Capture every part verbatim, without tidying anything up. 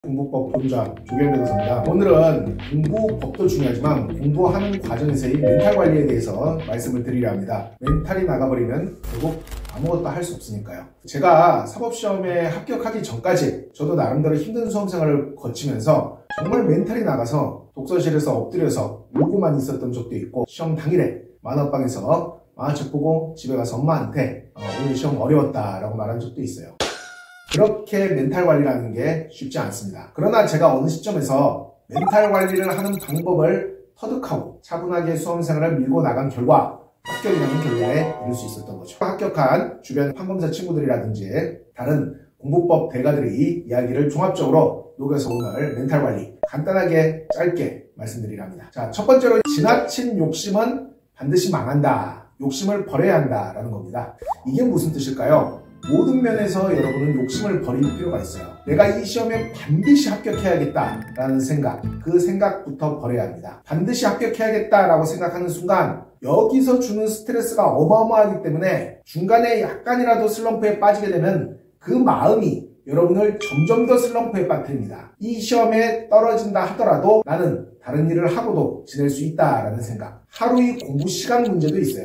공부법 본좌 조결변호사입니다. 오늘은 공부법도 중요하지만 공부하는 과정에서의 멘탈 관리에 대해서 말씀을 드리려 합니다. 멘탈이 나가버리면 결국 아무것도 할 수 없으니까요. 제가 사법시험에 합격하기 전까지 저도 나름대로 힘든 수험생활을 거치면서 정말 멘탈이 나가서 독서실에서 엎드려서 울고만 있었던 적도 있고, 시험 당일에 만화방에서 만화책 보고 집에 가서 엄마한테 어, 오늘 시험 어려웠다 라고 말한 적도 있어요. 그렇게 멘탈 관리라는 게 쉽지 않습니다. 그러나 제가 어느 시점에서 멘탈 관리를 하는 방법을 터득하고 차분하게 수험생활을 밀고 나간 결과 합격이라는 결론에 이를 수 있었던 거죠. 합격한 주변 판검사 친구들이라든지 다른 공부법 대가들이 이야기를 종합적으로 녹여서 오늘 멘탈 관리 간단하게 짧게 말씀드리려 합니다. 자, 첫 번째로 지나친 욕심은 반드시 망한다. 욕심을 버려야 한다 라는 겁니다. 이게 무슨 뜻일까요? 모든 면에서 여러분은 욕심을 버릴 필요가 있어요. 내가 이 시험에 반드시 합격해야겠다라는 생각, 그 생각부터 버려야 합니다. 반드시 합격해야겠다라고 생각하는 순간 여기서 주는 스트레스가 어마어마하기 때문에 중간에 약간이라도 슬럼프에 빠지게 되면 그 마음이 여러분을 점점 더 슬럼프에 빠뜨립니다. 이 시험에 떨어진다 하더라도 나는 다른 일을 하고도 지낼 수 있다라는 생각. 하루의 공부 시간 문제도 있어요.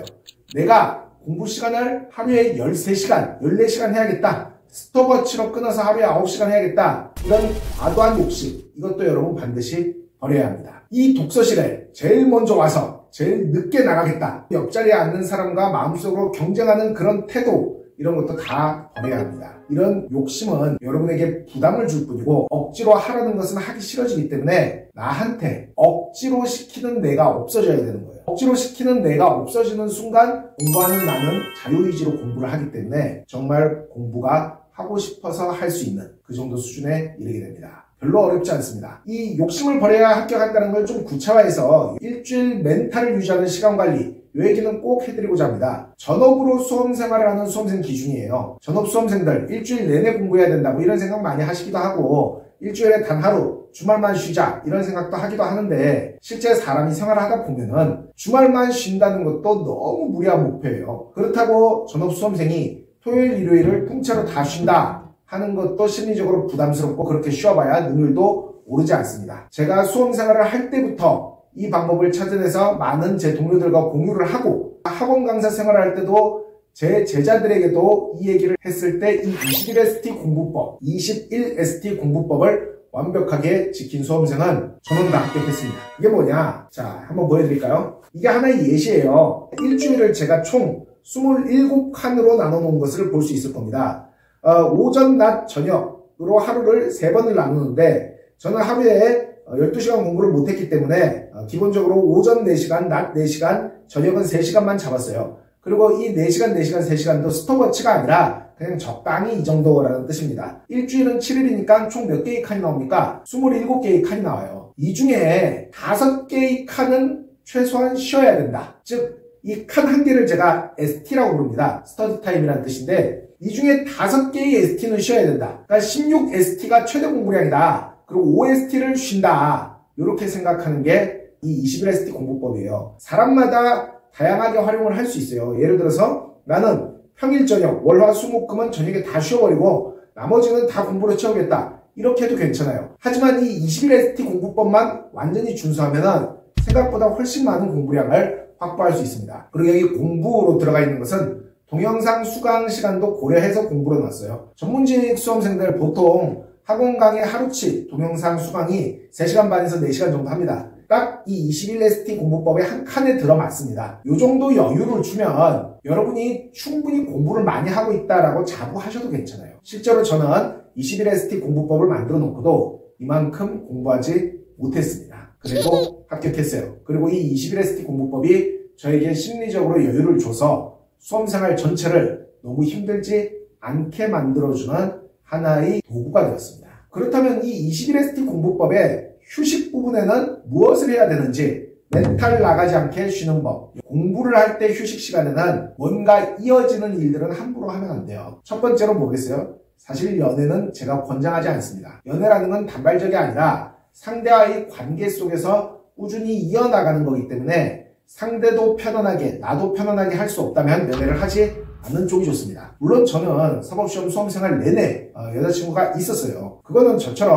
내가 공부 시간을 하루에 열세 시간, 열네 시간 해야겠다. 스톱워치로 끊어서 하루에 아홉 시간 해야겠다. 이런 과도한 욕심, 이것도 여러분 반드시 버려야 합니다. 이 독서실에 제일 먼저 와서 제일 늦게 나가겠다. 옆자리에 앉는 사람과 마음속으로 경쟁하는 그런 태도, 이런 것도 다 버려야 합니다. 이런 욕심은 여러분에게 부담을 줄 뿐이고 억지로 하라는 것은 하기 싫어지기 때문에 나한테 억지로 시키는 내가 없어져야 되는 거예요. 억지로 시키는 내가 없어지는 순간 공부하는 나는 자유의지로 공부를 하기 때문에 정말 공부가 하고 싶어서 할 수 있는 그 정도 수준에 이르게 됩니다. 별로 어렵지 않습니다. 이 욕심을 버려야 합격한다는 걸 좀 구체화해서 일주일 멘탈을 유지하는 시간관리, 이 얘기는 꼭 해드리고자 합니다. 전업으로 수험생활을 하는 수험생 기준이에요. 전업 수험생들 일주일 내내 공부해야 된다고 이런 생각 많이 하시기도 하고 일주일에 단 하루 주말만 쉬자 이런 생각도 하기도 하는데 실제 사람이 생활을 하다 보면은 주말만 쉰다는 것도 너무 무리한 목표예요. 그렇다고 전업 수험생이 토요일 일요일을 통째로 다 쉰다 하는 것도 심리적으로 부담스럽고 그렇게 쉬어봐야 능률도 오르지 않습니다. 제가 수험생활을 할 때부터 이 방법을 찾아내서 많은 제 동료들과 공유를 하고 학원 강사 생활을 할 때도 제 제자들에게도 이 얘기를 했을 때 이 이십일 에스티 공부법, 이십일 에스티 공부법을 완벽하게 지킨 수험생은 저는 다 합격했습니다. 이게 뭐냐? 자, 한번 보여드릴까요? 이게 하나의 예시예요. 일주일을 제가 총 이십칠 칸으로 나눠 놓은 것을 볼 수 있을 겁니다. 어, 오전, 낮, 저녁으로 하루를 세 번을 나누는데 저는 하루에 열두 시간 공부를 못했기 때문에 기본적으로 오전 네 시간, 낮 네 시간, 저녁은 세 시간만 잡았어요. 그리고 이 네 시간, 네 시간, 세 시간도 스톱워치가 아니라 그냥 적당히 이 정도라는 뜻입니다. 일주일은 칠 일이니까 총 몇 개의 칸이 나옵니까? 이십칠 개의 칸이 나와요. 이 중에 다섯 개의 칸은 최소한 쉬어야 된다. 즉, 이 칸 한 개를 제가 에스티라고 부릅니다. 스터디 타임이라는 뜻인데 이 중에 다섯 개의 에스티는 쉬어야 된다. 그러니까 십육 에스티가 최대 공부량이다. 그리고 오 에스티를 쉰다. 이렇게 생각하는 게 이 이십일 에스티 공부법이에요. 사람마다 다양하게 활용을 할 수 있어요. 예를 들어서 나는 평일 저녁, 월화, 수, 목, 금은 저녁에 다 쉬어버리고 나머지는 다 공부로 채우겠다. 이렇게 해도 괜찮아요. 하지만 이 이십일 에스티 공부법만 완전히 준수하면 생각보다 훨씬 많은 공부량을 확보할 수 있습니다. 그리고 여기 공부로 들어가 있는 것은 동영상 수강 시간도 고려해서 공부로 놨어요. 전문직 수험생들 보통 학원 강의 하루치 동영상 수강이 세 시간 반에서 네 시간 정도 합니다. 딱 이 이십일 에스티 공부법의 한 칸에 들어맞습니다. 이 정도 여유를 주면 여러분이 충분히 공부를 많이 하고 있다라고 자부하셔도 괜찮아요. 실제로 저는 이십일 에스티 공부법을 만들어 놓고도 이만큼 공부하지 못했습니다. 그래도 합격했어요. 그리고 이 이십일 에스티 공부법이 저에게 심리적으로 여유를 줘서 수험생활 전체를 너무 힘들지 않게 만들어주는 하나의 도구가 되었습니다. 그렇다면 이 이십일 에스티 공부법의 휴식 부분에는 무엇을 해야 되는지, 멘탈 나가지 않게 쉬는 법, 공부를 할 때 휴식 시간에는 뭔가 이어지는 일들은 함부로 하면 안 돼요. 첫 번째로 뭐겠어요? 사실 연애는 제가 권장하지 않습니다. 연애라는 건 단발적이 아니라 상대와의 관계 속에서 꾸준히 이어나가는 거기 때문에 상대도 편안하게, 나도 편안하게 할 수 없다면 연애를 하지 않는 쪽이 좋습니다. 물론 저는 사법시험 수험생활 내내 여자친구가 있었어요. 그거는 저처럼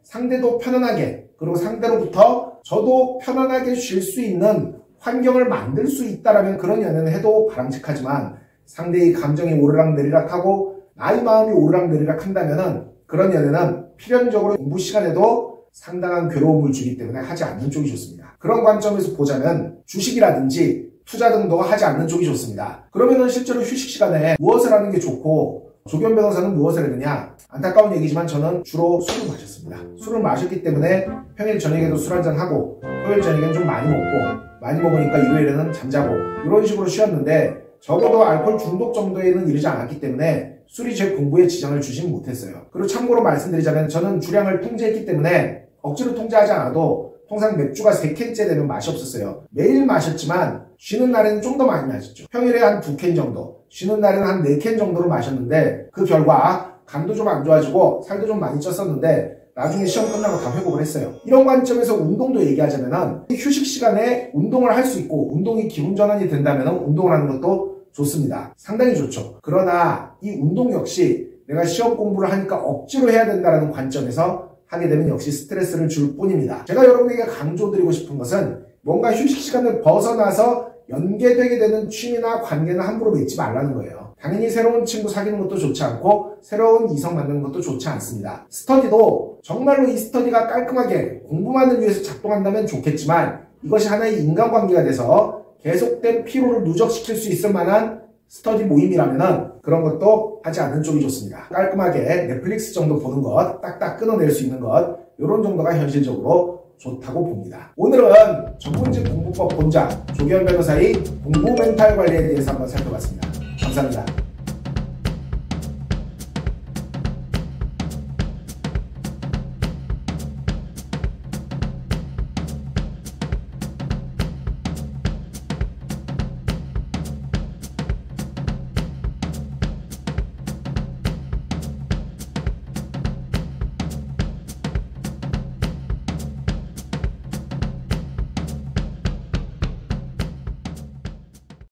상대도 편안하게, 그리고 상대로부터 저도 편안하게 쉴 수 있는 환경을 만들 수 있다라면 그런 연애는 해도 바람직하지만, 상대의 감정이 오르락내리락하고 나의 마음이 오르락내리락 한다면은 그런 연애는 필연적으로 공부 시간에도 상당한 괴로움을 주기 때문에 하지 않는 쪽이 좋습니다. 그런 관점에서 보자면 주식이라든지 투자 등도 하지 않는 쪽이 좋습니다. 그러면은 실제로 휴식 시간에 무엇을 하는 게 좋고, 조견 변호사는 무엇을 했느냐? 안타까운 얘기지만 저는 주로 술을 마셨습니다. 술을 마셨기 때문에 평일 저녁에도 술 한잔 하고, 토요일 저녁에는 좀 많이 먹고, 많이 먹으니까 일요일에는 잠자고, 이런 식으로 쉬었는데 적어도 알코올 중독 정도에는 이르지 않았기 때문에 술이 제 공부에 지장을 주진 못했어요. 그리고 참고로 말씀드리자면 저는 주량을 통제했기 때문에 억지로 통제하지 않아도 통상 맥주가 세 캔째 되면 맛이 없었어요. 매일 마셨지만 쉬는 날에는 좀 더 많이 마셨죠. 평일에 한 두 캔 정도, 쉬는 날에는 한 네 캔 정도를 마셨는데 그 결과 간도 좀 안 좋아지고 살도 좀 많이 쪘었는데 나중에 시험 끝나고 다 회복을 했어요. 이런 관점에서 운동도 얘기하자면은 휴식 시간에 운동을 할 수 있고 운동이 기분 전환이 된다면 운동을 하는 것도 좋습니다. 상당히 좋죠. 그러나 이 운동 역시 내가 시험 공부를 하니까 억지로 해야 된다는 관점에서 하게 되면 역시 스트레스를 줄 뿐입니다. 제가 여러분에게 강조드리고 싶은 것은 뭔가 휴식 시간을 벗어나서 연계되게 되는 취미나 관계는 함부로 맺지 말라는 거예요. 당연히 새로운 친구 사귀는 것도 좋지 않고 새로운 이성 만나는 것도 좋지 않습니다. 스터디도 정말로 이 스터디가 깔끔하게 공부만을 위해서 작동한다면 좋겠지만 이것이 하나의 인간관계가 돼서 계속된 피로를 누적시킬 수 있을 만한 스터디 모임이라면 그런 것도 하지 않는 쪽이 좋습니다. 깔끔하게 넷플릭스 정도 보는 것, 딱딱 끊어낼 수 있는 것, 이런 정도가 현실적으로 좋다고 봅니다. 오늘은 전문직 공부법 본자 조기현 변호사의 공부 멘탈 관리에 대해서 한번 살펴봤습니다. 감사합니다.